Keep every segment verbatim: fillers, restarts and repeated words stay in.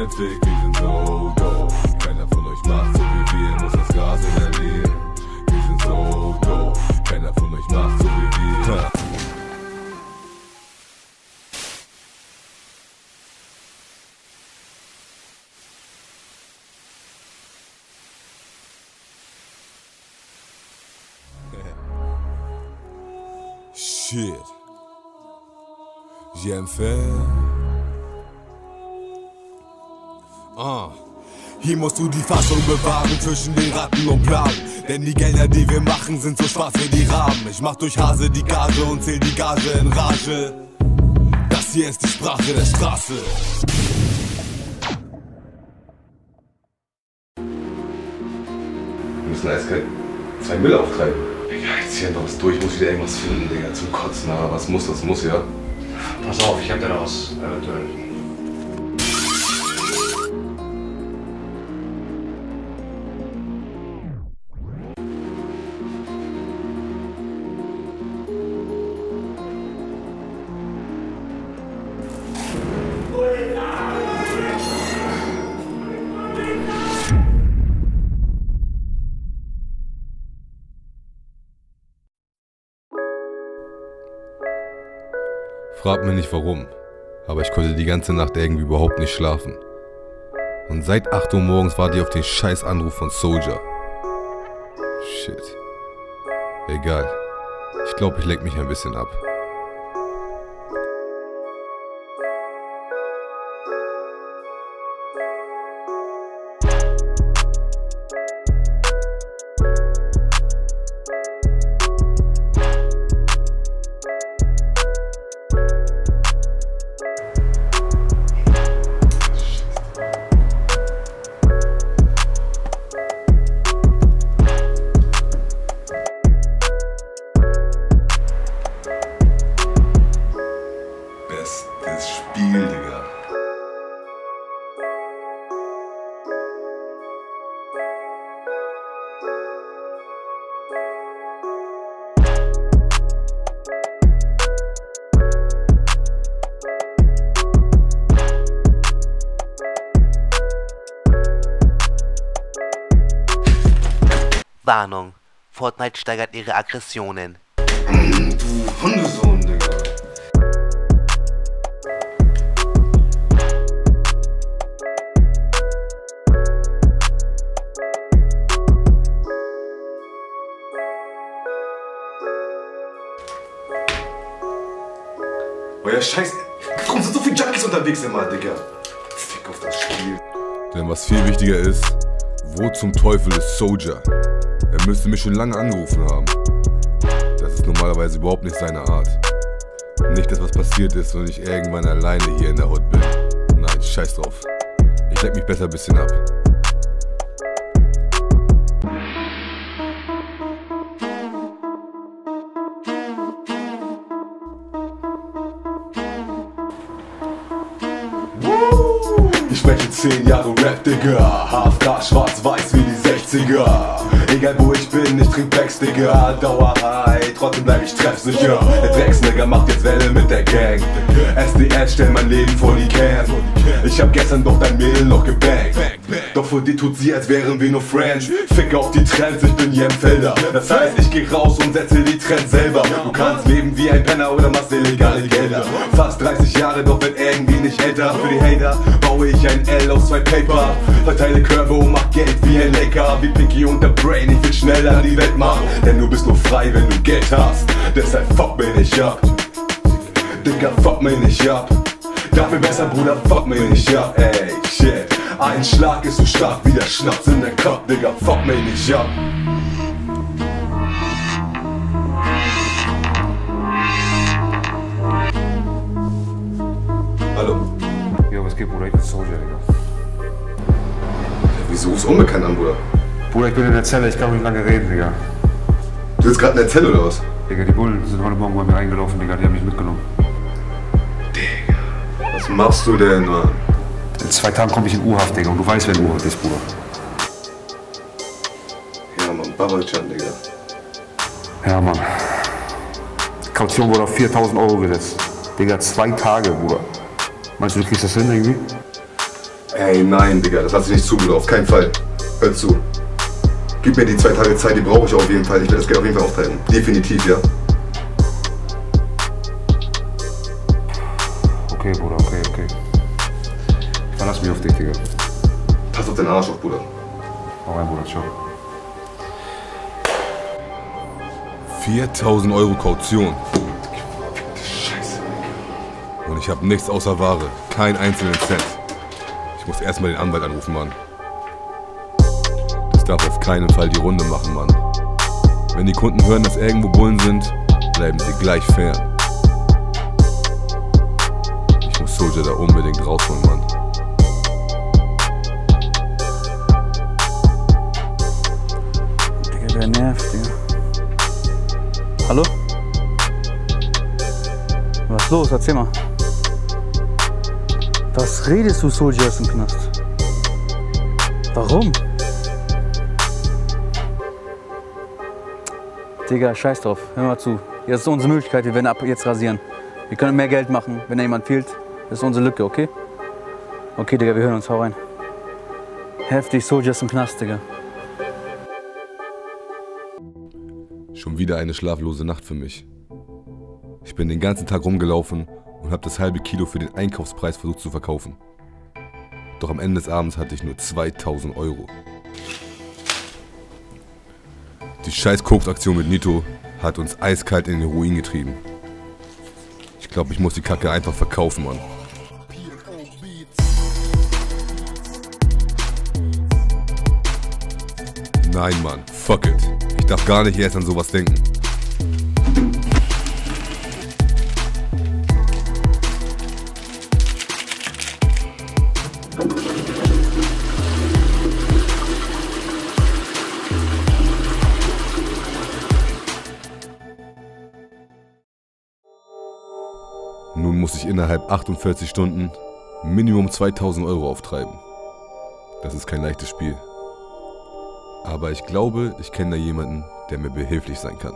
entwickelt, wir sind so dope. Keiner von euch macht so wie wir, muss das Gas inhalieren. Wir sind so dope, keiner von euch macht so wie wir. Shit. J'aime faire. Ah. Hier musst du die Fassung bewahren zwischen den Ratten und Plagen. Denn die Gelder, die wir machen, sind so schwarz wie die Raben. Ich mach durch Hase die Gage und zähl die Gage in Rage. Das hier ist die Sprache der Straße. Wir müssen eiskalt zwei Müll auftreiben. Digga, jetzt hier noch was durch, ich muss wieder irgendwas finden, Digga, zum Kotzen. Aber was muss, das muss, ja. Pass auf, ich hab da was, eventuell. Frag mich nicht warum, aber ich konnte die ganze Nacht irgendwie überhaupt nicht schlafen. Und seit acht Uhr morgens warte ich auf den scheiß Anruf von Soldier. Shit. Egal. Ich glaube, ich lenk mich ein bisschen ab. Bestes Spiel, Digga. Warnung. Fortnite steigert ihre Aggressionen. Du Hundesohn, Digga. Oh ja, scheiße. Warum sind so viele Junkies unterwegs immer, Digga? Fick auf das Spiel. Denn was viel wichtiger ist, wo zum Teufel ist Soldier? Er müsste mich schon lange angerufen haben. Das ist normalerweise überhaupt nicht seine Art. Nicht, dass was passiert ist und ich irgendwann alleine hier in der Hut bin. Nein, scheiß drauf. Ich leck mich besser ein bisschen ab. Ich spreche zehn Jahre Rap, Digga. H F K, schwarz-weiß wie die sechziger. Egal wo ich bin, ich trink Packs, Digga. Dauer high, trotzdem bleib ich treffsicher. Der Drecksnigger macht jetzt Welle mit der Gang. S D S stellt mein Leben vor die Cam. Ich hab gestern doch dein Mädel noch gebankt. Doch für die tut sie, als wären wir nur Friends. Fick auf die Trends, ich bin Jemfelder. Das heißt, ich geh raus und setze die Trends selber. Du kannst leben wie ein Penner oder machst illegale Gelder. Fast dreißig Jahre, doch wird irgendwie nicht älter. Für die Hater baue ich ein L aus zwei Paper. Verteile Körbe und mach Geld wie ein Laker. Wie Pinky und der Brain, ich will schneller die Welt machen. Denn du bist nur frei, wenn du Geld hast. Deshalb fuck mich nicht ab. Digga, fuck mich nicht ab. Dafür besser, Bruder, fuck mich nicht ab. Ey, shit. Ein Schlag ist so stark wie der Schnaps in der Kopf. Digga, fuck mich nicht ab. Hallo. Ja, was geht, Bruder? Ich bin Soldier, Digga. Wieso rufst du unbekannt an, Bruder? Bruder, ich bin in der Zelle, ich kann nicht lange reden, Digga. Du bist gerade in der Zelle oder was? Digga, die Bullen sind heute Morgen bei mir reingelaufen, Digga, die haben mich mitgenommen. Digga, was machst du denn, Mann? In zwei Tagen komme ich in U-Haft, Digga, und du weißt, wer in U-Haft ist, Bruder. Ja, Mann, Babacan, Digga. Ja, Mann. Die Kaution wurde auf viertausend Euro gesetzt. Digga, zwei Tage, Bruder. Meinst du, du kriegst das hin irgendwie? Ey, nein, Digga, das lass ich nicht zu, Bruder, auf keinen Fall. Hör zu. Gib mir die zwei Tage Zeit, die brauche ich auf jeden Fall. Ich werde das Geld auf jeden Fall aufteilen. Definitiv, ja. Okay, Bruder, okay, okay. Ich verlass mich auf dich, Digga. Pass auf den Arsch auf, Bruder. Hau rein, Bruder, ciao. viertausend Euro Kaution. Scheiße. Und ich habe nichts außer Ware. Kein einzelnen Cent. Ich muss erstmal den Anwalt anrufen, Mann. Das darf auf keinen Fall die Runde machen, Mann. Wenn die Kunden hören, dass irgendwo Bullen sind, bleiben sie gleich fern. Ich muss Soulja da unbedingt rausholen, Mann. Digga, der nervt, Digga. Hallo? Was ist los? Erzähl mal. Was redest du, Soulja, aus dem Knast? Warum? Digga, scheiß drauf. Hör mal zu. Jetzt ist unsere Möglichkeit, wir werden ab jetzt rasieren. Wir können mehr Geld machen, wenn da jemand fehlt. Das ist unsere Lücke, okay? Okay, Digga, wir hören uns. Hau rein. Heftig, Soulja ist im Knast, Digga. Schon wieder eine schlaflose Nacht für mich. Ich bin den ganzen Tag rumgelaufen und habe das halbe Kilo für den Einkaufspreis versucht zu verkaufen. Doch am Ende des Abends hatte ich nur zweitausend Euro. Die scheiß Koks-Aktion mit Nito hat uns eiskalt in den Ruin getrieben. Ich glaube, ich muss die Kacke einfach verkaufen, Mann. Nein, Mann, fuck it. Ich darf gar nicht erst an sowas denken. Nun muss ich innerhalb achtundvierzig Stunden Minimum zweitausend Euro auftreiben. Das ist kein leichtes Spiel. Aber ich glaube, ich kenne da jemanden, der mir behilflich sein kann.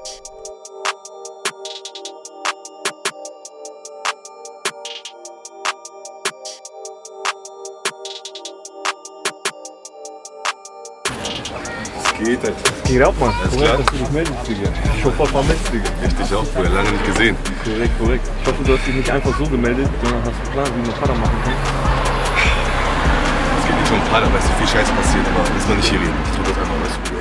Was geht, Alter? Was geht ab, Mann? Alles Korrekt, klar? dass du dich meldest, Digga. Ich hoffe, voll vermisst, Digga. Richtig auch, Bruder, lange nicht gesehen. Korrekt, korrekt. Ich hoffe, du hast dich nicht einfach so gemeldet, sondern hast einen Plan, wie man Vater machen kann. Es geht nicht um ein paar, da ist so viel Scheiße passiert, aber lass mal nicht hier reden. Ich tue das einfach, weißt du.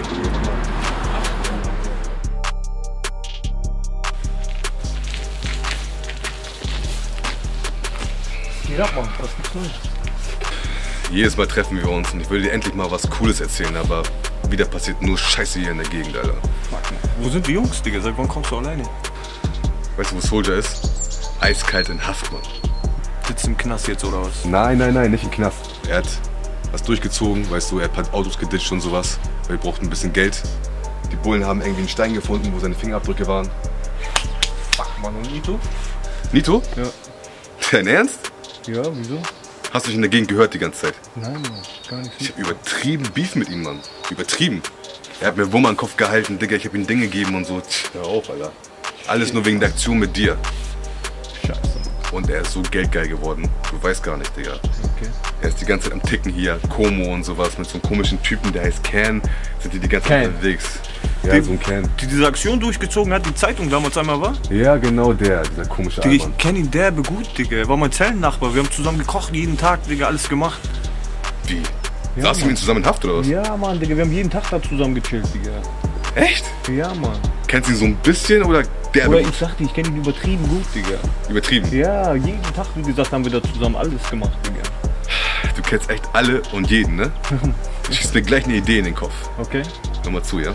Was geht ab, Mann? Was gibt's Neues? Jedes Mal treffen wir uns und ich würde dir endlich mal was Cooles erzählen, aber wieder passiert nur Scheiße hier in der Gegend, Alter. Wo sind die Jungs, Digga? Seit wann kommst du alleine? Weißt du, wo Soulja ist? Eiskalt in Haft, Mann. Sitzt im Knast jetzt oder was? Nein, nein, nein, nicht im Knast. Er hat was durchgezogen, weißt du, er hat Autos geditscht und sowas, weil wir brauchten ein bisschen Geld. Die Bullen haben irgendwie einen Stein gefunden, wo seine Fingerabdrücke waren. Fuck, Mann. Und Nito? Nito? Ja. Dein Ernst? Ja, wieso? Hast du dich in der Gegend gehört die ganze Zeit? Nein, Mann. Gar nichts. Ich hab übertrieben Beef mit ihm, Mann. Übertrieben. Er hat mir Wummer in den Kopf gehalten, Digga, ich hab ihm Dinge gegeben und so. Tch, hör auf, Alter. Alles nur wegen der Aktion mit dir. Scheiße. Und er ist so geldgeil geworden. Du weißt gar nicht, Digga. Okay. Er ist die ganze Zeit am Ticken hier, Como und sowas, mit so einem komischen Typen, der heißt Can. Sind die die ganze Zeit Can. unterwegs. Ja, Die- so ein Can. Die diese Aktion durchgezogen hat, die Zeitung damals einmal war? Ja, genau der, dieser komische Digga, Allmann. ich kenn ihn derbe gut, Digga. Er war mein Zellennachbar. Wir haben zusammen gekocht, jeden Tag, Digga, alles gemacht. Wie? Ja, Saßen wir Mann. ihn zusammen in Haft oder was? Ja, Mann, Digga, wir haben jeden Tag da zusammen gechillt, Digga. Echt? Ja, Mann. Kennst du ihn so ein bisschen oder der Oder ich sag dir, ich kenn ihn übertrieben gut, Digga. übertrieben? Ja, jeden Tag, wie gesagt, haben wir da zusammen alles gemacht, Digga. Du kennst echt alle und jeden, ne? Du schießt mir gleich eine Idee in den Kopf. Okay? Hör mal zu, ja?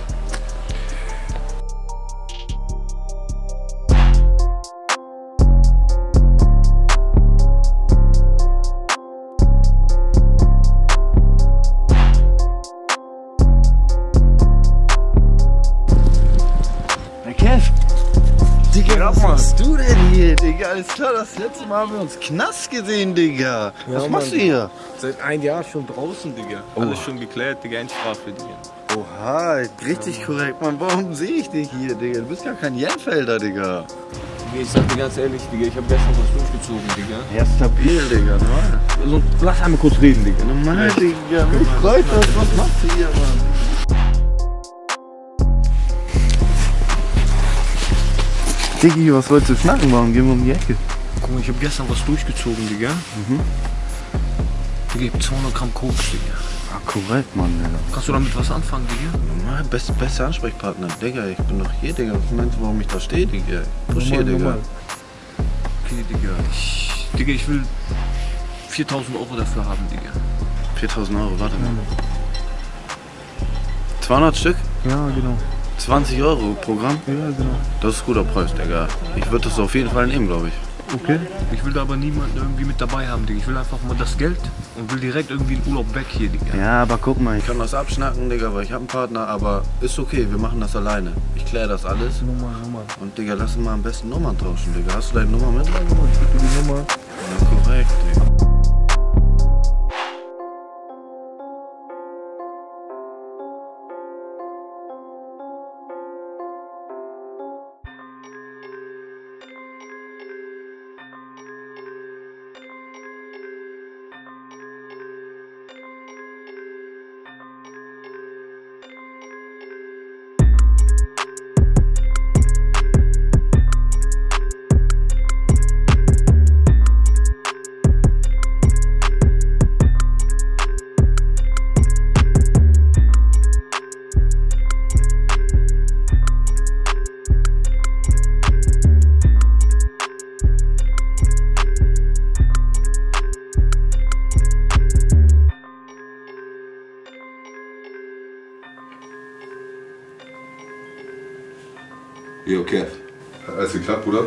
Herr Kev! Digga, Ja, was Mann. machst du denn hier, Digga? Alles klar, das letzte Mal haben wir uns Knast gesehen, Digga. Was Mann. machst du hier? Seit ein Jahr schon draußen, Digga. Alles schon geklärt, Digga, Endstrafe, Digga. Oha, richtig korrekt, Mann. Warum sehe ich dich hier, Digga? Du bist ja kein Jenfelder, Digga. Digga, ich sag dir ganz ehrlich, Digga, ich hab gestern was durchgezogen, Digga. Ja, stabil, Digga, normal. Also, lass einmal kurz reden, Digga. Normal, Digga, mich freut das. Was machst du hier, Mann? Diggi, was wolltest du schnacken? Warum gehen wir um die Ecke? Guck mal, ich hab gestern was durchgezogen, Digga. Mhm. Digga, ich hab zweihundert Gramm Koks, Digga. Ah, korrekt, Mann, Digga. Kannst du damit was anfangen, Digga? Normal, beste, beste Ansprechpartner, Digga. Ich bin doch hier, Digga. Was meinst du, warum ich da stehe, Digga? Ich push hier, Digga. Okay, Digga. Ich, Digga, ich will viertausend Euro dafür haben, Digga. viertausend Euro, warte mal. zweihundert Stück? Ja, genau. zwanzig Euro Programm? Ja, genau. Das ist ein guter Preis, Digga. Ich würde das auf jeden Fall nehmen, glaube ich. Okay. Ich will da aber niemanden irgendwie mit dabei haben, Digga. Ich will einfach mal das Geld und will direkt irgendwie in Urlaub weg hier, Digga. Ja, aber guck mal, ich kann das abschnacken, Digga, weil ich habe einen Partner, aber ist okay, wir machen das alleine. Ich kläre das alles. Nummer, Nummer. Und Digga, lass uns mal am besten Nummern tauschen, Digga. Hast du deine Nummer mit? Ja, Nummer. Ich gebe dir die Nummer. Ja, korrekt, Digga. Jo, Kev. Hat alles geklappt, Bruder?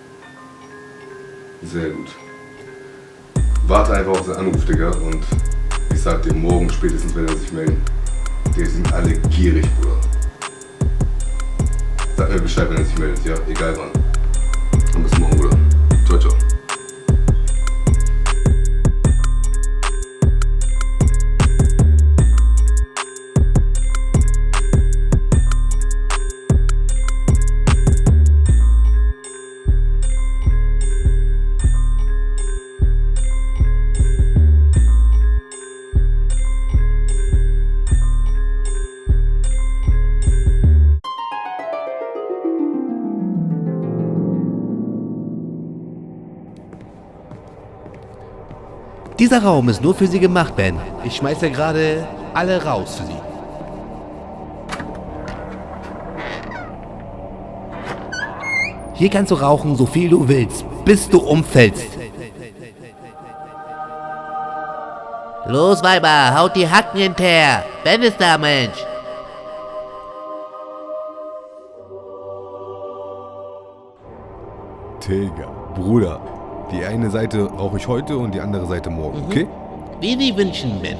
Sehr gut. Warte einfach auf seinen Anruf, Digga, und ich sag dir morgen spätestens, wenn er sich meldet. Die sind alle gierig, Bruder. Sag mir Bescheid, wenn er sich meldet, ja? Egal wann. Und bis morgen, Bruder. Ciao, ciao. Dieser Raum ist nur für Sie gemacht, Ben. Ich schmeiße gerade alle raus für Sie. Hier kannst du rauchen, so viel du willst, bis du umfällst. Los, Weiber, haut die Hacken hinterher. Ben ist da, Mensch. Digga, Bruder. Die eine Seite rauche ich heute und die andere Seite morgen, okay? Wie Sie wünschen, Ben.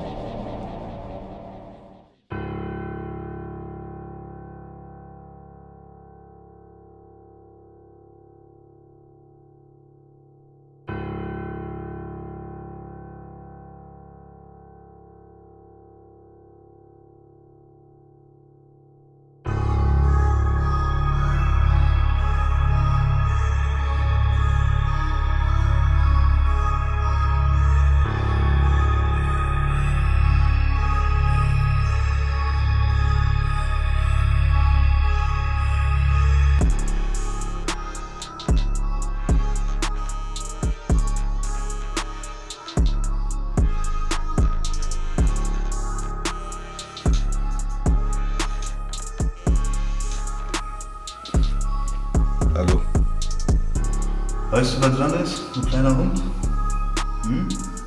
Hallo. Weißt du, wer dran ist? Ein kleiner Hund? Hm?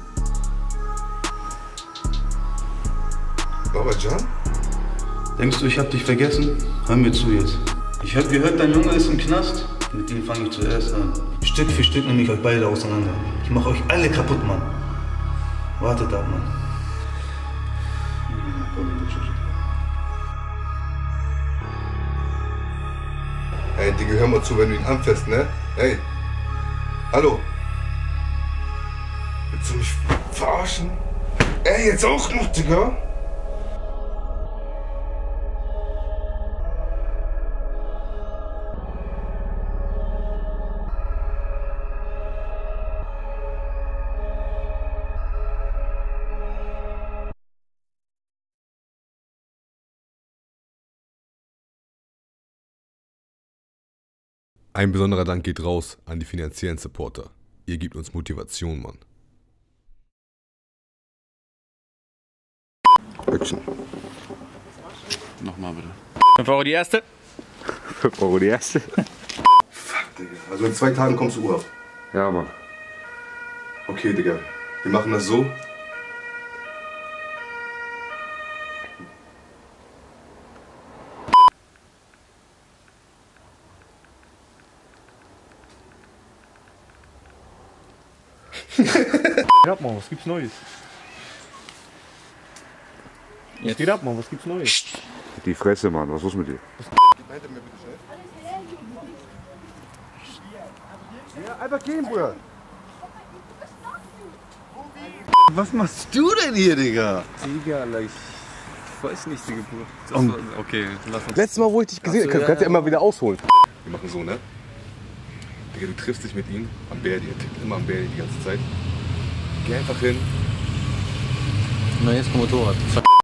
Baba Can? Denkst du, ich hab dich vergessen? Hör mir zu jetzt. Ich hab gehört, dein Junge ist im Knast. Mit ihm fange ich zuerst an. Stück für Stück nehme ich euch beide auseinander. Ich mache euch alle kaputt, Mann. Wartet ab, Mann. Ey, Digga, hör mal zu, wenn du ihn anfasst, ne? Ey. Hallo. Willst du mich verarschen? Ey, jetzt auch noch, Digga. Ein besonderer Dank geht raus an die finanziellen Supporter. Ihr gebt uns Motivation, Mann. Action. Nochmal bitte. fünf Euro die erste. fünf Euro die erste. Fuck, Digga. Also in zwei Tagen kommst du Urlaub. Ja, Mann. Okay, Digga. Wir machen das so. Geht ab, Mann, was gibt's Neues? Was geht ab, Mann, was gibt's Neues? Die Fresse, Mann. Was ist los mit dir? Ja, einfach gehen, Bruder. Was machst du denn hier, Digga? Digga, ich weiß nicht, Digga. Um, okay, lass uns. Letztes Mal, wo ich dich gesehen habe, kannst du ja immer wieder ausholen. Wir machen so, ne? Digga, du triffst dich mit ihm am Berdi. Er tickt immer am Berdi die ganze Zeit. Geh einfach hin. Na, jetzt kommt Motorrad.